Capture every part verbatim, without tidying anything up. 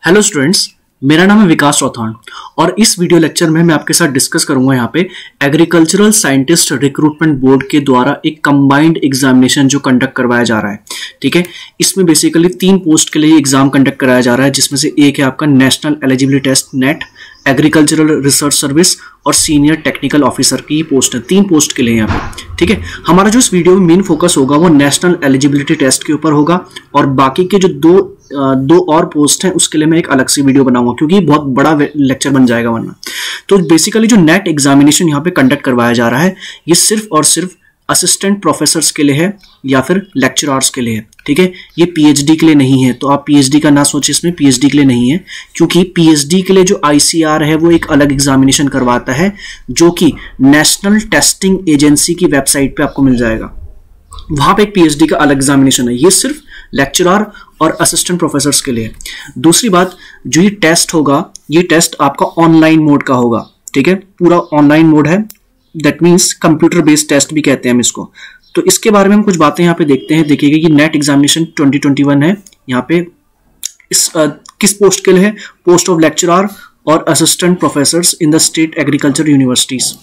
Hello students, मेरा नाम है विकास चौथान और इस वीडियो लेक्चर में मैं आपके साथ डिस्कस करूंगा यहाँ पे एग्रीकल्चरल साइंटिस्ट रिक्रूटमेंट बोर्ड के द्वारा एक कंबाइंड एग्जामिनेशन जो कंडक्ट करवाया जा रहा है। ठीक है, इसमें बेसिकली तीन पोस्ट के लिए एग्जाम कंडक्ट कराया जा रहा है, जिसमें से एक है आपका national eligibility test net, agricultural research service और सीनियर टेक्निकल ऑफिसर की पोस्ट है। तीन पोस्ट के लिए यहाँ पे। ठीक है, हमारा जो इस वीडियो में मेन फोकस होगा वो नेशनल एलिजिबिलिटी टेस्ट के ऊपर होगा और बाकी के जो दो दो और पोस्ट हैं उसके लिए मैं एक अलग सी वीडियो बनाऊंगा, क्योंकि बहुत बड़ा लेक्चर बन जाएगा वरना। तो बेसिकली जो नेट एग्जामिनेशन यहाँ पे कंडक्ट करवाया जा रहा है ये सिर्फ और सिर्फ असिस्टेंट प्रोफेसर्स के लिए है या फिर लेक्चरर्स के लिए है। ठीक है, ये पीएचडी के लिए नहीं है, तो आप पीएचडी का ना सोचिए, इसमें पीएचडी के लिए नहीं है, क्योंकि पीएचडी के लिए जो आईसीआर है वो एक अलग एग्जामिनेशन करवाता है जो कि नेशनल टेस्टिंग एजेंसी की वेबसाइट पे आपको मिल जाएगा। वहां पे एक पीएचडी का अलग एग्जामिनेशन है, ये सिर्फ लेक्चरर और असिस्टेंट प्रोफेसर्स के लिए। दूसरी बात, जो ये टेस्ट होगा ये टेस्ट आपका ऑनलाइन मोड का होगा। ठीक है, पूरा ऑनलाइन मोड है, that means computer based test भी कहते हैं हम इसको। तो इसके बारे में हम कुछ बातें यहाँ पे देखते हैं। देखिएगा ये net examination twenty twenty one है। यहाँ पे इस आ, किस पोस्ट के लिए है? पोस्ट ऑफ लेक्चरर और assistant professors in the state agriculture universities.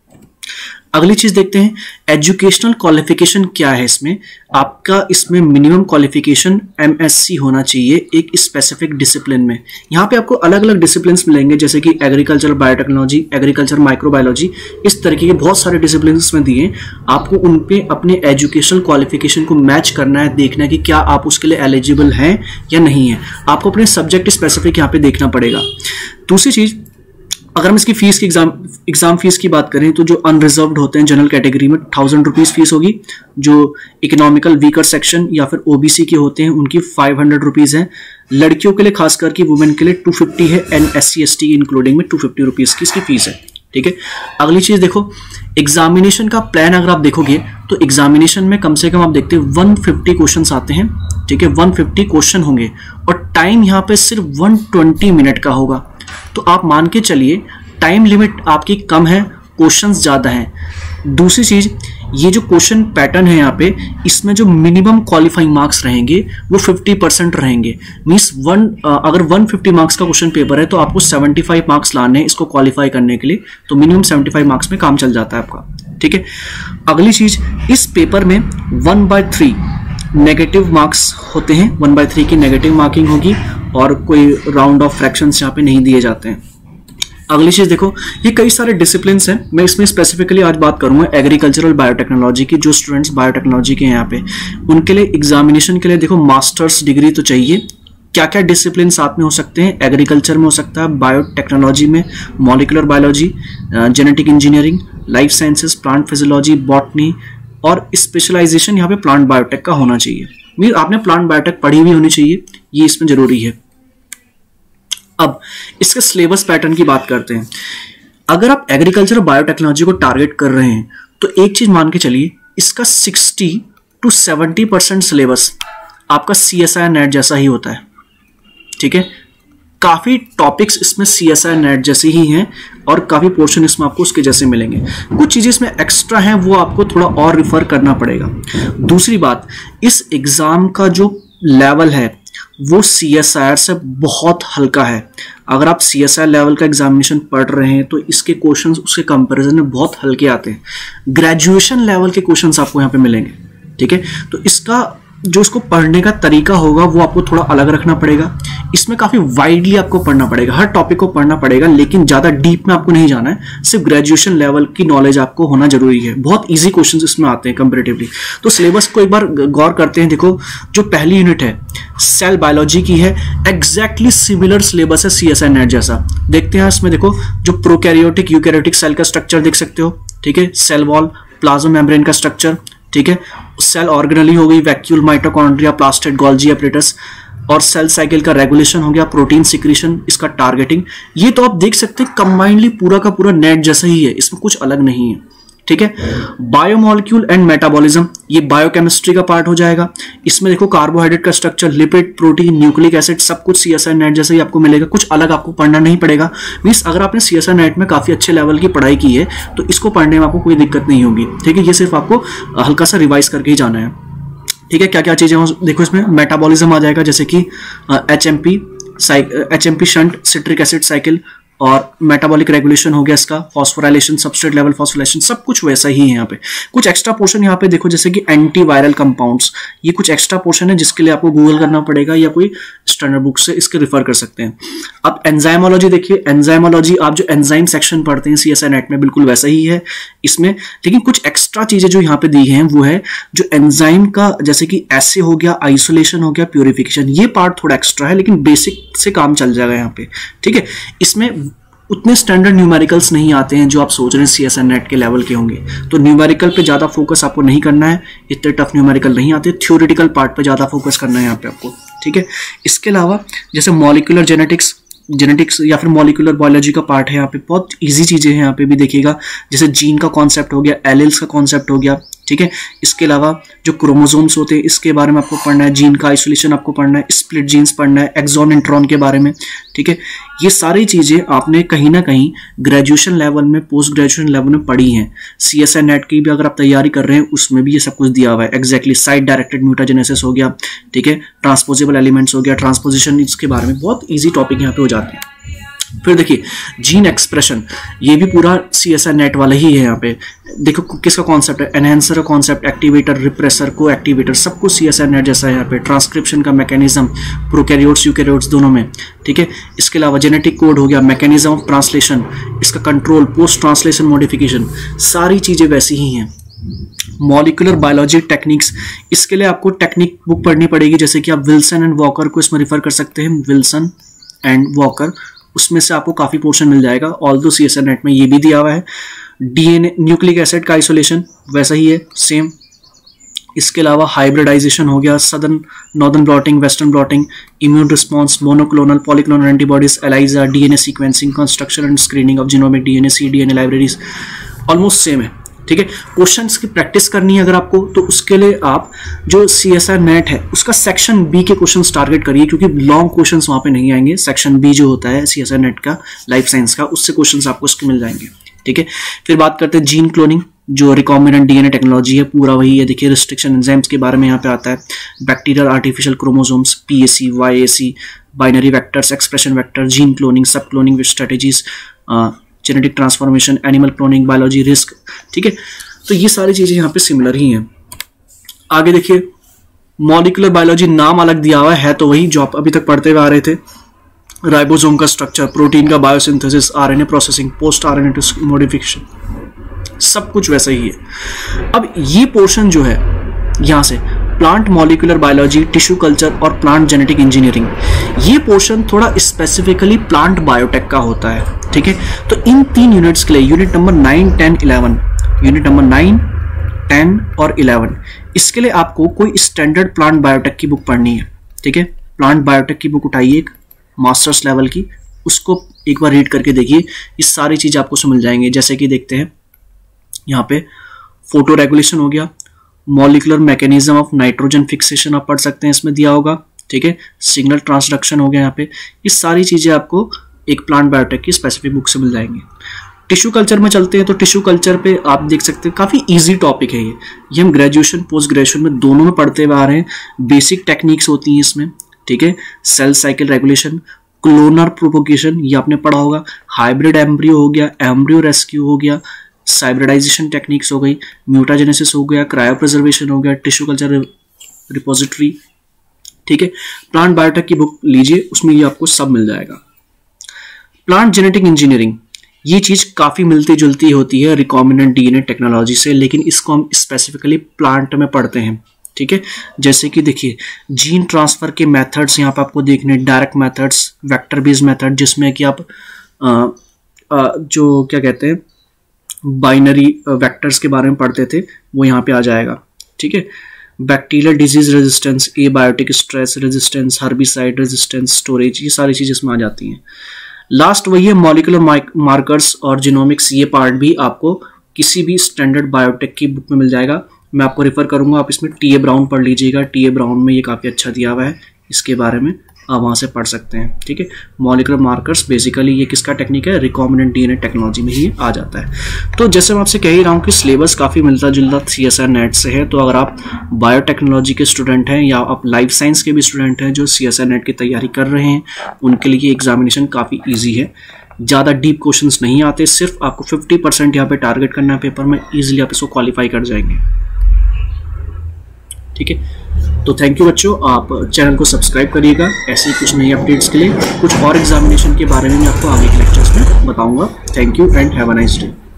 अगली चीज देखते हैं, एजुकेशनल क्वालिफिकेशन क्या है इसमें। आपका इसमें मिनिमम क्वालिफिकेशन एमएससी होना चाहिए एक स्पेसिफिक डिसिप्लिन में। यहाँ पे आपको अलग अलग डिसिप्लिन्स मिलेंगे, जैसे कि एग्रीकल्चर बायोटेक्नोलॉजी, एग्रीकल्चर माइक्रोबायोलॉजी, इस तरीके के बहुत सारे डिसिप्लिन्स में दिए। आपको उन पे अपने एजुकेशनल क्वालिफिकेशन को मैच करना है, देखना है कि क्या आप उसके लिए एलिजिबल हैं या नहीं है। आपको अपने सब्जेक्ट स्पेसिफिक यहाँ पे देखना पड़ेगा। दूसरी चीज, अगर हम इसकी फीस की एग्जाम एग्जाम फीस की बात करें तो जो अनरिजर्व्ड होते हैं जनरल कैटेगरी में थाउजेंड रुपीज फीस होगी। जो इकोनॉमिकल वीकर सेक्शन या फिर ओबीसी के होते हैं उनकी फाइव हंड्रेड रुपीज है। लड़कियों के लिए खासकर की वुमेन के लिए टू फिफ्टी है and S C S T including में टू फिफ्टी रुपीज की इसकी फीस है। ठीक है, अगली चीज देखो, एग्जामिनेशन का प्लान अगर आप देखोगे तो एग्जामिनेशन में कम से कम आप देखते हैं वन फिफ्टी क्वेश्चन आते हैं। ठीक है, वन फिफ्टी क्वेश्चन होंगे और टाइम यहाँ पे सिर्फ वन ट्वेंटी मिनट का होगा। तो आप मान के चलिए टाइम लिमिट आपकी कम है, क्वेश्चंस ज्यादा हैं। दूसरी चीज, ये जो क्वेश्चन पैटर्न है यहाँ पे, इसमें जो मिनिमम क्वालिफाइंग मार्क्स रहेंगे वो फिफ्टी परसेंट रहेंगे। मींस वन अगर वन फिफ्टी मार्क्स का क्वेश्चन पेपर है तो आपको सेवेंटी फाइव मार्क्स लाने हैं इसको क्वालिफाई करने के लिए, तो मिनिमम सेवेंटी फाइव मार्क्स में काम चल जाता है आपका। ठीक है, अगली चीज, इस पेपर में one by three negative marks होते हैं, वन बाय थ्री की नेगेटिव मार्किंग होगी और कोई राउंड ऑफ फ्रैक्शंस यहाँ पे नहीं दिए जाते हैं। अगली चीज देखो, ये कई सारे डिसिप्लिन्स हैं, मैं इसमें स्पेसिफिकली आज बात करूंगा एग्रीकल्चरल बायोटेक्नोलॉजी की। जो स्टूडेंट्स बायोटेक्नोलॉजी के हैं यहाँ पे, उनके लिए एग्जामिनेशन के लिए देखो मास्टर्स डिग्री तो चाहिए। क्या क्या डिसिप्लिन साथ में हो सकते हैं? एग्रीकल्चर में हो सकता है, बायोटेक्नोलॉजी में molecular biology, genetic engineering, life sciences, plant physiology, botany और स्पेशलाइजेशन यहाँ पे प्लांट बायोटेक का होना चाहिए। मीन आपने प्लांट बायोटेक पढ़ी हुई होनी चाहिए, ये इसमें जरूरी है। अब इसके सिलेबस पैटर्न की बात करते हैं। अगर आप एग्रीकल्चर बायोटेक्नोलॉजी को टारगेट कर रहे हैं तो एक चीज मान के चलिए, इसका sixty two seventy percent syllabus आपका सीएसआई नेट जैसा ही होता है। ठीक है, काफी टॉपिक्स इसमें सीएसआई नेट जैसे ही हैं और काफी पोर्शन इसमें आपको उसके जैसे मिलेंगे। कुछ चीजें इसमें एक्स्ट्रा हैं वो आपको थोड़ा और रिफर करना पड़ेगा। दूसरी बात, इस एग्जाम का जो लेवल है वो सीएसआईआर से बहुत हल्का है। अगर आप सीएसआई लेवल का एग्जामिनेशन पढ़ रहे हैं तो इसके क्वेश्चंस उसके कंपैरिजन में बहुत हल्के आते हैं। ग्रेजुएशन लेवल के क्वेश्चंस आपको यहाँ पे मिलेंगे। ठीक है, तो इसका जो इसको पढ़ने का तरीका होगा वो आपको थोड़ा अलग रखना पड़ेगा। इसमें काफी वाइडली आपको पढ़ना पड़ेगा, हर टॉपिक को पढ़ना पड़ेगा, लेकिन ज्यादा डीप में आपको नहीं जाना है। सिर्फ ग्रेजुएशन लेवल की नॉलेज आपको होना जरूरी है। बहुत इजी क्वेश्चंस इसमें आते हैं कंपैरेटिवली। तो सिलेबस को एक बार गौर करते हैं। देखो, जो पहली यूनिट है सेल बायोलॉजी की है, एग्जैक्टली सिमिलर सिलेबस है सीएसआई नेट जैसा। देखते हैं इसमें, देखो जो प्रोकैरियोटिक यूकैरियोटिक सेल का स्ट्रक्चर देख सकते हो। ठीक है, सेल वॉल, प्लाज्मा मेम्ब्रेन का स्ट्रक्चर। ठीक है, सेल ऑर्गेनली हो गई, vacuole, mitochondria, plastid, Golgi apparatus, और सेल साइकिल का रेगुलेशन हो गया, प्रोटीन सिक्रीशन, इसका टारगेटिंग। ये तो आप देख सकते हैं कंबाइंडली पूरा का पूरा नेट जैसा ही है, इसमें कुछ अलग नहीं है। ठीक है, बायोमोलिक्यूल एंड मेटाबॉलिज्म, ये बायोकेमिस्ट्री का पार्ट हो जाएगा। इसमें देखो कार्बोहाइड्रेट का structure, lipid, protein, nucleic acid, सब कुछ सीएसआई नेट जैसे ही आपको मिलेगा। कुछ अलग आपको पढ़ना नहीं पड़ेगा। मींस अगर आपने सीएसआई नेट में काफी अच्छे लेवल की पढ़ाई की है तो इसको पढ़ने में आपको कोई दिक्कत नहीं होगी। ठीक है, ये सिर्फ आपको हल्का सा रिवाइज करके ही जाना है। ठीक है, क्या क्या चीजें देखो, इसमें मेटाबॉलिज्म आ जाएगा, जैसे कि H M P, H M P shunt citric acid cycle, और मेटाबॉलिक रेगुलेशन हो गया इसका, फॉस्फोराइलेशन, सबस्ट्रेट लेवल फॉस्फोराइलेशन, सब कुछ वैसा ही है यहाँ पे। कुछ एक्स्ट्रा पोर्शन यहाँ पे देखो जैसे कि एंटीवायरल कंपाउंड्स, ये कुछ एक्स्ट्रा पोर्शन है जिसके लिए आपको गूगल करना पड़ेगा या कोई स्टैंडर्ड बुक से इसके रेफर कर सकते हैं। अब एंजाइमोलॉजी देखिए, एंजाइमोलॉजी आप जो एंजाइम सेक्शन पढ़ते हैं सीएसआई नेट में बिल्कुल वैसा ही है इसमें, लेकिन कुछ एक्स्ट्रा चीजें जो यहाँ पे दी हैं वो है जो एंजाइम का, जैसे कि एसे हो गया, आइसोलेशन हो गया, प्यूरिफिकेशन, ये पार्ट थोड़ा एक्स्ट्रा है लेकिन बेसिक से काम चल जाएगा यहाँ पे, ठीक है। इसमें उतने स्टैंडर्ड न्यूमेरिकल्स नहीं आते हैं जो आप सोच रहे हैं सीएसआई नेट के लेवल के होंगे, तो न्यूमेरिकल पे ज़्यादा फोकस आपको नहीं करना है, इतने टफ न्यूमेरिकल नहीं आते, थ्योरेटिकल पार्ट पे ज़्यादा फोकस करना है यहाँ पे आपको, ठीक है। इसके अलावा जैसे मॉलिक्यूलर जेनेटिक्स जेनेटिक्स या फिर मॉलिक्यूलर बायोलॉजी का पार्ट है यहाँ पे, बहुत इजी चीज़ें हैं यहाँ पे भी देखिएगा, जैसे जीन का कॉन्सेप्ट हो गया, एलिल्स का कॉन्सेप्ट हो गया, ठीक है। इसके अलावा जो क्रोमोसोम्स होते हैं इसके बारे में आपको पढ़ना है, जीन का आइसोलेशन आपको पढ़ना है, स्प्लिट जीन्स पढ़ना है, एक्सॉन इंट्रॉन के बारे में, ठीक है। ये सारी चीज़ें आपने कहीं ना कहीं ग्रेजुएशन लेवल में, पोस्ट ग्रेजुएशन लेवल में पढ़ी हैं। सीएसआई नेट की भी अगर आप तैयारी कर रहे हैं उसमें भी ये सब कुछ दिया हुआ है, एक्जैक्टली साइट डायरेक्टेड म्यूटाजेनेसिस हो गया, ठीक है, ट्रांसपोजेबल एलिमेंट्स हो गया, ट्रांसपोजिशन, इसके बारे में बहुत ईजी टॉपिक यहाँ पे हो जाते हैं। फिर देखिए जीन एक्सप्रेशन, ये भी पूरा सीएसआई नेट वाला ही है यहाँ पे। देखो किसका कॉन्सेप्ट है, एनहेंसर का concept, activator, repressor, coactivator, सब कुछ सीएसआई नेट जैसा है यहाँ पे। ट्रांसक्रिप्शन का मैकेनिज्म प्रोकैरियोट्स यूकैरियोट्स दोनों में, ठीक है। इसके अलावा जेनेटिक कोड हो गया, मैकेनिज्म ऑफ ट्रांसलेशन, इसका कंट्रोल, पोस्ट ट्रांसलेशन मॉडिफिकेशन, सारी चीज़ें वैसी ही हैं। मॉलिक्यूलर बायोलॉजी टेक्निक्स, इसके लिए आपको टेक्निक बुक पढ़नी पड़ेगी, जैसे कि आप विल्सन एंड वॉकर को इसमें रिफर कर सकते हैं, विल्सन एंड वॉकर, उसमें से आपको काफी पोर्शन मिल जाएगा। ऑल दो सीएसआई नेट में ये भी दिया हुआ है। डीएनए न्यूक्लिक एसिड का आइसोलेशन वैसा ही है, सेम। इसके अलावा हाइब्रिडाइजेशन हो गया, Southern northern blotting, western blotting, immune response, monoclonal, polyclonal antibodies, ELISA, DNA sequencing, construction and screening of genomic DNA, c DNA libraries, almost same है, ठीक है। क्वेश्चंस की प्रैक्टिस करनी है अगर आपको, तो उसके लिए आप जो सीएसआई नेट है उसका सेक्शन बी के क्वेश्चंस टारगेट करिए, क्योंकि लॉन्ग क्वेश्चंस वहां पे नहीं आएंगे। सेक्शन बी जो होता है सीएसआई नेट का, लाइफ साइंस का, उससे क्वेश्चंस आपको इसके मिल जाएंगे, ठीक है। फिर बात करते हैं जीन क्लोनिंग, जो रिकॉम्बिनेंट डीएनए टेक्नोलॉजी है, पूरा वही है। देखिए रिस्ट्रिक्शन एंजाइम्स के बारे में यहाँ पे आता है, bacterial artificial chromosomes, PAC, YAC, binary vectors, expression vector, gene cloning, subcloning strategies, genetic transformation, animal cloning, biology, risk, ठीक है। तो ये सारी चीजें यहाँ पे सिमिलर ही हैं। आगे देखिए मॉलिक्यूलर बायोलॉजी, नाम अलग दिया हुआ है तो वही जो आप अभी तक पढ़ते हुए आ रहे थे, राइबोसोम का स्ट्रक्चर, प्रोटीन का biosynthesis, RNA processing, post RNA modification, सब कुछ वैसा ही है। अब ये पोर्शन जो है यहाँ से plant molecular biology, tissue culture और प्लांट जेनेटिक इंजीनियरिंग, ये पोर्शन थोड़ा स्पेसिफिकली प्लांट बायोटेक का होता है, ठीक है। तो इन तीन यूनिट्स के लिए, unit number nine, ten, eleven, unit number nine, ten और इलेवन, इसके लिए आपको कोई स्टैंडर्ड प्लांट बायोटेक की बुक पढ़नी है, ठीक है। प्लांट बायोटेक की बुक उठाइए एक मास्टर्स लेवल की, उसको एक बार रीड करके देखिए, ये सारी चीज आपको उसमें मिल जाएंगे। जैसे कि देखते हैं यहाँ पे फोटो रेगुलेशन हो गया, molecular mechanism of nitrogen fixation आप पढ़ सकते हैं, इसमें दिया होगा, ठीक है। सिग्नल ट्रांसडक्शन हो गया यहाँ पे, ये सारी चीजें आपको एक प्लांट बायोटेक की स्पेसिफिक बुक से मिल जाएंगी। टिश्यू कल्चर में चलते हैं, तो टिश्यू कल्चर पे आप देख सकते हैं काफी इजी टॉपिक है ये ये हम ग्रेजुएशन पोस्ट ग्रेजुएशन में दोनों में पढ़ते हुए आ रहे हैं। बेसिक टेक्निक्स होती हैं इसमें, ठीक है। Cell cycle regulation, clonal propagation, ये आपने पढ़ा होगा, हाइब्रिड एम्ब्रियो हो गया, एम्ब्रियो रेस्क्यू हो गया, हाइब्रिडाइजेशन टेक्निक्स हो गई, म्यूटाजेनेसिस हो गया, क्रायो प्रिजर्वेशन हो गया, टिश्यू कल्चर रिपोजिटरी, ठीक है। प्लांट बायोटेक की बुक लीजिए, उसमें ये आपको सब मिल जाएगा। प्लांट जेनेटिक इंजीनियरिंग, ये चीज काफी मिलती जुलती होती है रिकॉम्बिनेंट डीएनए टेक्नोलॉजी से, लेकिन इसको हम स्पेसिफिकली प्लांट में पढ़ते हैं, ठीक है। जैसे कि देखिए जीन ट्रांसफर के मेथड्स यहाँ पे आपको देखने, direct methods, vector based method, जिसमें कि आप आ, आ, जो क्या कहते हैं बाइनरी वेक्टर्स के बारे में पढ़ते थे, वो यहाँ पे आ जाएगा, ठीक है। Bacterial disease resistance, abiotic stress resistance, herbicide resistance, storage, ये सारी चीजें इसमें आ जाती हैं। लास्ट वही है मॉलिक्यूलर मार्कर्स और जीनोमिक्स, ये पार्ट भी आपको किसी भी स्टैंडर्ड बायोटेक की बुक में मिल जाएगा। मैं आपको रेफर करूंगा, आप इसमें टी ए ब्राउन पढ़ लीजिएगा, टी ए ब्राउन में ये काफी अच्छा दिया हुआ है, इसके बारे में आप वहाँ से पढ़ सकते हैं। ठीक है, मॉलिक्यूलर मार्कर्स बेसिकली ये किसका टेक्निक है, रिकॉम्बिनेंट डीएनए टेक्नोलॉजी में ही आ जाता है। तो जैसे मैं आपसे कह ही रहा हूँ कि सिलेबस काफ़ी मिलता जुलता सी एस आर नेट से है। तो अगर आप बायोटेक्नोलॉजी के स्टूडेंट हैं या आप लाइफ साइंस के भी स्टूडेंट हैं जो सी एस आर नेट की तैयारी कर रहे हैं, उनके लिए एग्जामिनेशन काफ़ी ईजी है। ज़्यादा डीप क्वेश्चंस नहीं आते, सिर्फ आपको फिफ्टी परसेंट यहाँ पे टारगेट करना है पेपर में, ईजिली आप इसको क्वालिफाई कर जाएंगे। ठीक है, तो थैंक यू बच्चों, आप चैनल को सब्सक्राइब करिएगा ऐसी कुछ नई अपडेट्स के लिए। कुछ और एग्जामिनेशन के बारे में मैं आपको आगे के लेक्चर्स में बताऊंगा। Thank you and have a nice day.